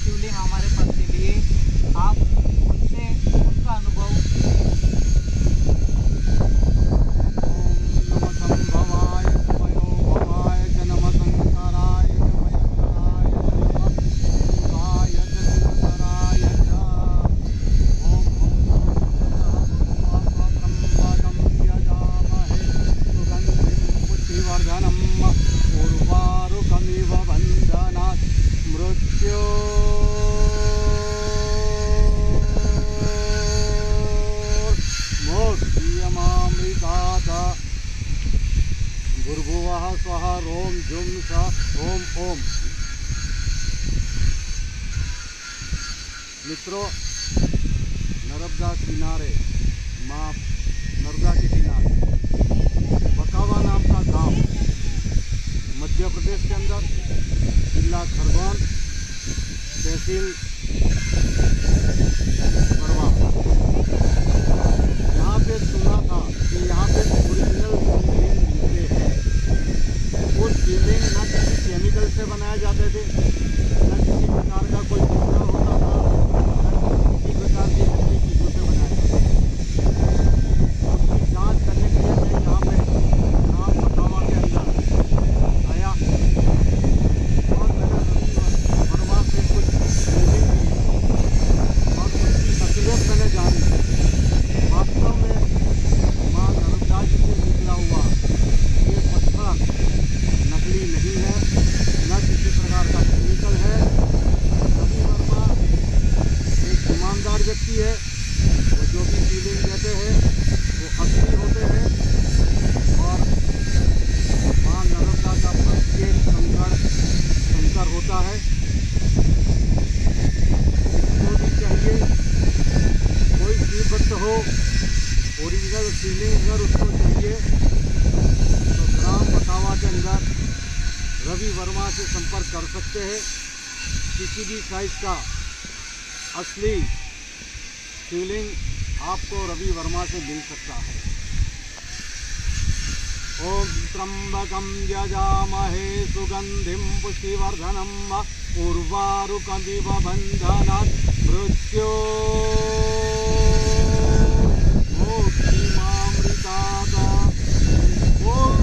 शिवलिंग हमारे पास के लिए आप उनसे उनका अनुभव। भूर्भुवः स्वः रोम जुम स ओम ओम। मित्रों, नर्मदा किनारे, माँ नर्मदा के किनारे बकावा नाम का गांव मध्य प्रदेश के अंदर, जिला खरगोन, तहसील करवा। यहाँ पे सुना था कि यहाँ पे ओरिजिनल शिवलिंग मिलते हैं। वो शिवलिंग न किसी केमिकल से बनाए जाते थे, न किसी प्रकार का कोई मिश्रण होता था, न किसी प्रकार की नकली चीज़ों से बनाए जाते थे। उसकी जांच करने के लिए मैं यहाँ पे ग्राम बकावा के अंदर आया और मैंने वर्मा से कुछ शिवलिंग लिए और उसकी असलियत मैंने जानी। वास्तव में माँ नर्मदा जी से निकला हुआ ये पत्थर नकली नहीं है, न किसी प्रकार का केमिकल है। रवि वर्मा एक ईमानदार व्यक्ति है। वो जो भी शिवलिंग देते हैं वो असली होते हैं और माँ नर्मदा का प्रत्येक कंकड़ होता है। इसको भी चाहिए कोई शिव भक्त हो, ओरिजिनल शिवलिंग अगर उसको चाहिए तो ग्राम बकावा के अंदर रवि वर्मा से संपर्क कर सकते हैं। किसी भी साइज का असली शिवलिंग आपको रवि वर्मा से मिल सकता है। ओम त्र्यंबकं यजामहे सुगंधिं पुष्टिवर्धनम् उर्वारुकमिव बन्धनात् मृत्योर्मुक्तिमामृतात्। ओम